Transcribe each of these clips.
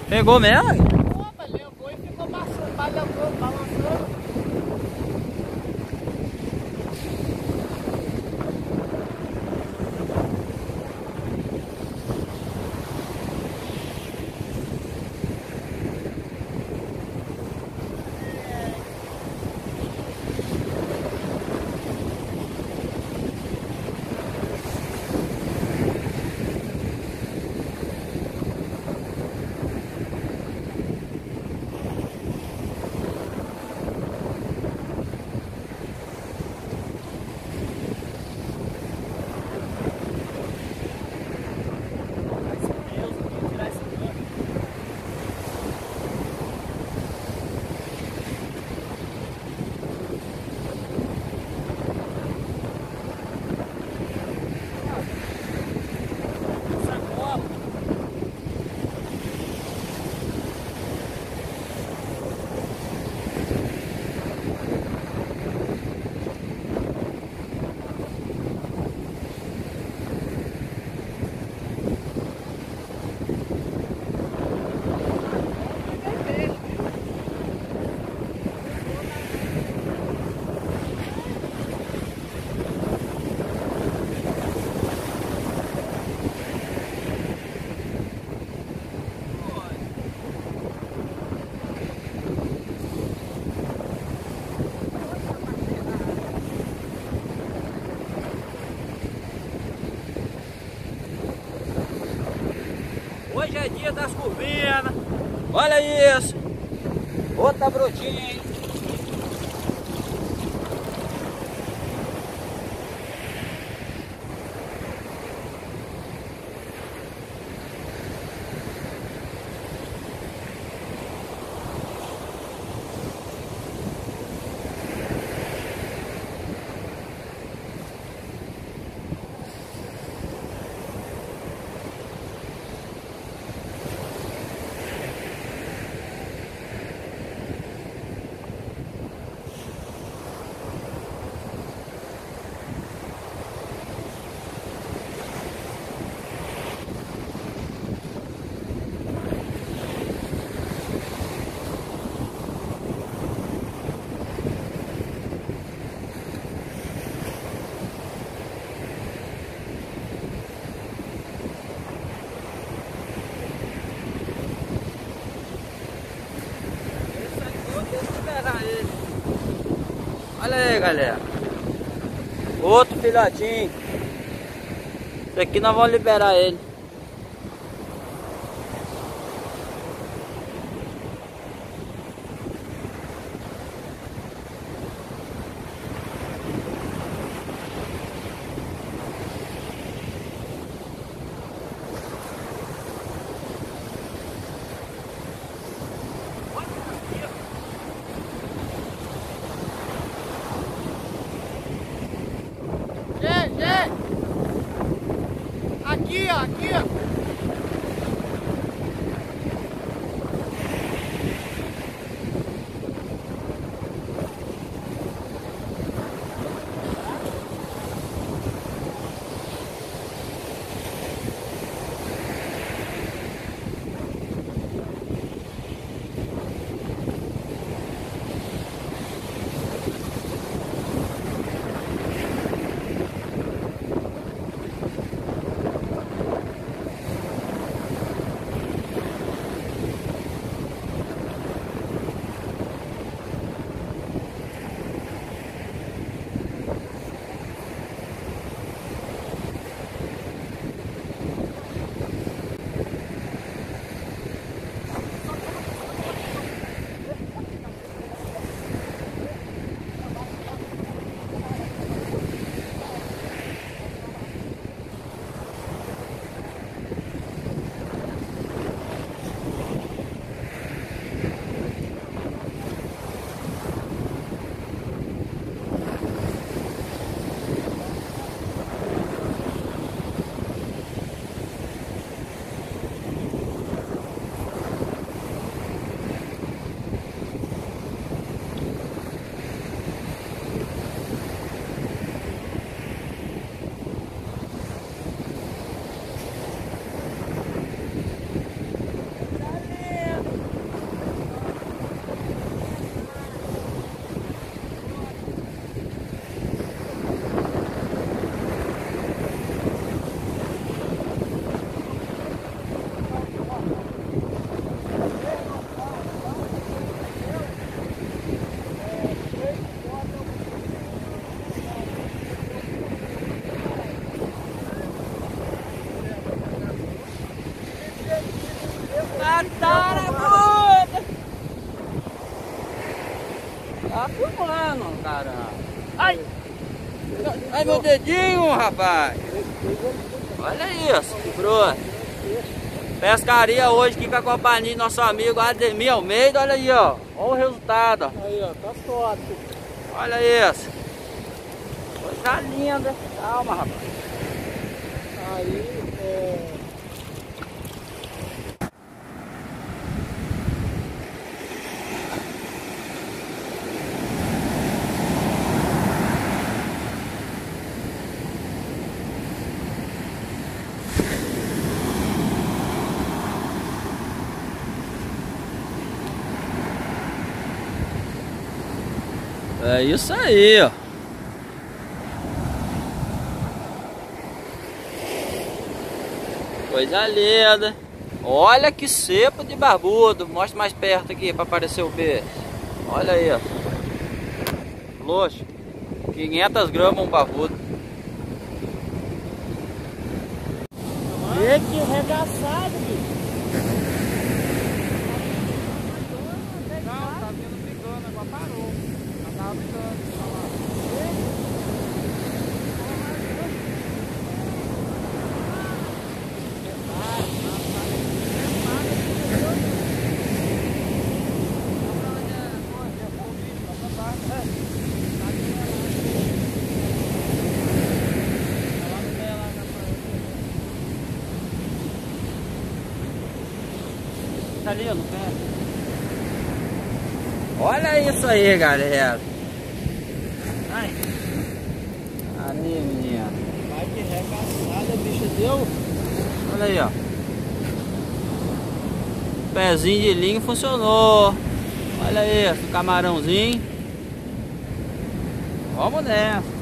Pegou mesmo? Opa, levou e ficou balançando. Hoje é dia das curvinas. Olha isso. Outra brotinha, hein? Olha aí, galera. Outro filhotinho. Esse aqui nós vamos liberar ele. Aqui, ó, aqui, ó. Mataram a bruta! Tá filmando, caramba. Ai! Ai, meu dedinho, rapaz! Olha isso, que bruta! Pescaria hoje aqui com a companhia do nosso amigo Ademir Almeida, olha aí, ó. Olha o resultado, ó. Aí, ó, tá top. Olha isso. Coisa linda. Calma, rapaz. Aí, É isso aí, ó. Coisa linda. Olha que cepa de barbudo. Mostra mais perto aqui para aparecer o peixe. Olha aí, ó. Luxo. 500 gramas um barbudo. e que regaçado, bicho. Não, tá vindo brigando, agora parou. Mas tava brigando. Tá ali, ó, no pé. Olha isso aí, galera. Ai. Ali, menino. Vai que regaçada, bicho, deu. Olha aí, ó. Pezinho de linha funcionou. Olha isso, o camarãozinho. Vamos nessa.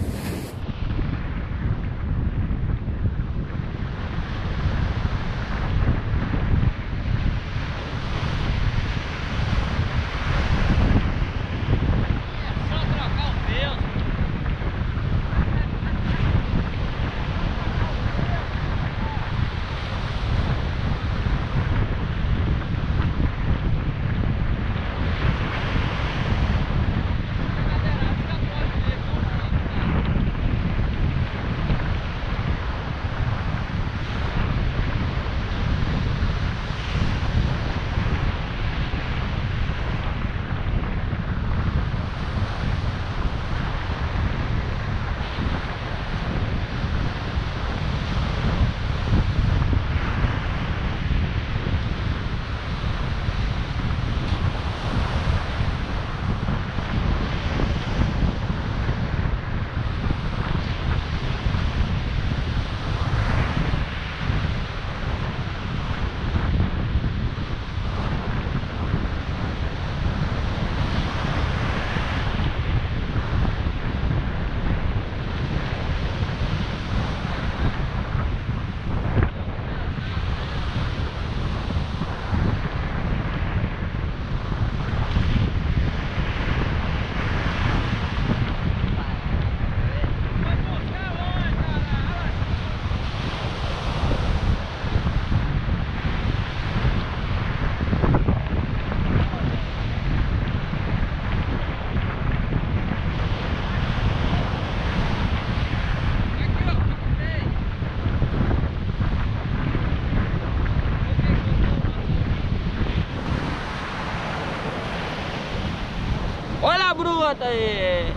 Olha a bruta aí.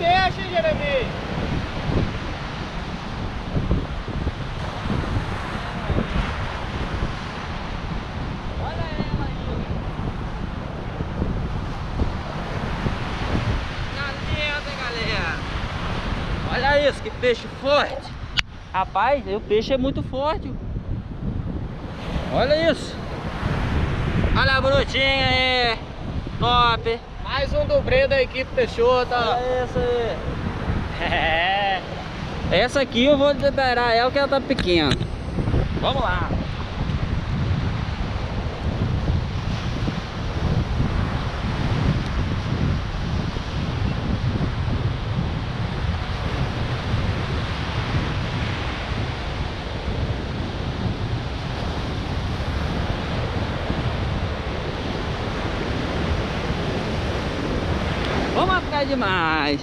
peixe, hein, Jeremias? Olha ela aí, ó. Galera. Olha isso, que peixe forte. Rapaz, o peixe é muito forte. Olha isso. Olha a brutinha aí. Top. Mais um do Breno da equipe Peixoto. Olha isso aí. É. Essa aqui eu vou liberar ela, que ela tá pequena. Vamos lá. Vamos atrás demais.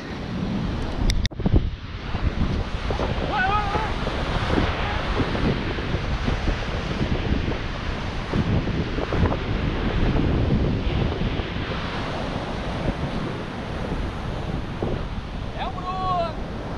É o Bruno.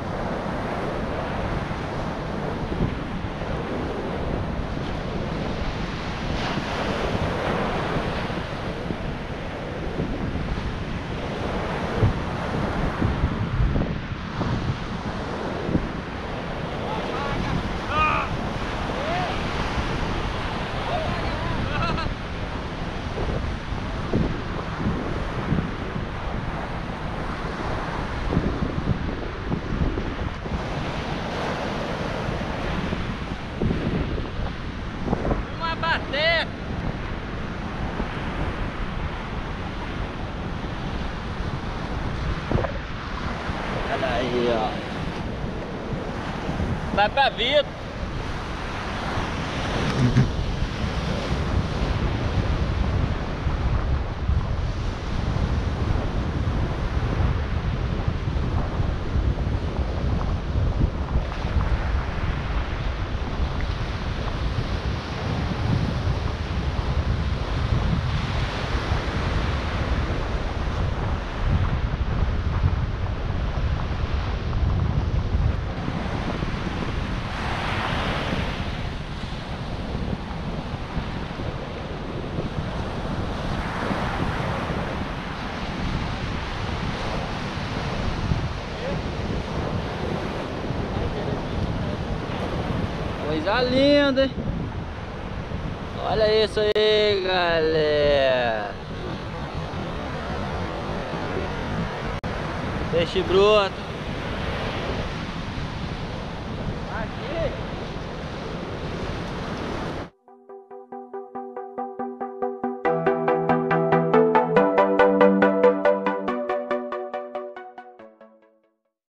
Uma bater. Olha aí, ó. Vai pra vida. Coisa linda, hein? Olha isso aí, galera. Peixe broto.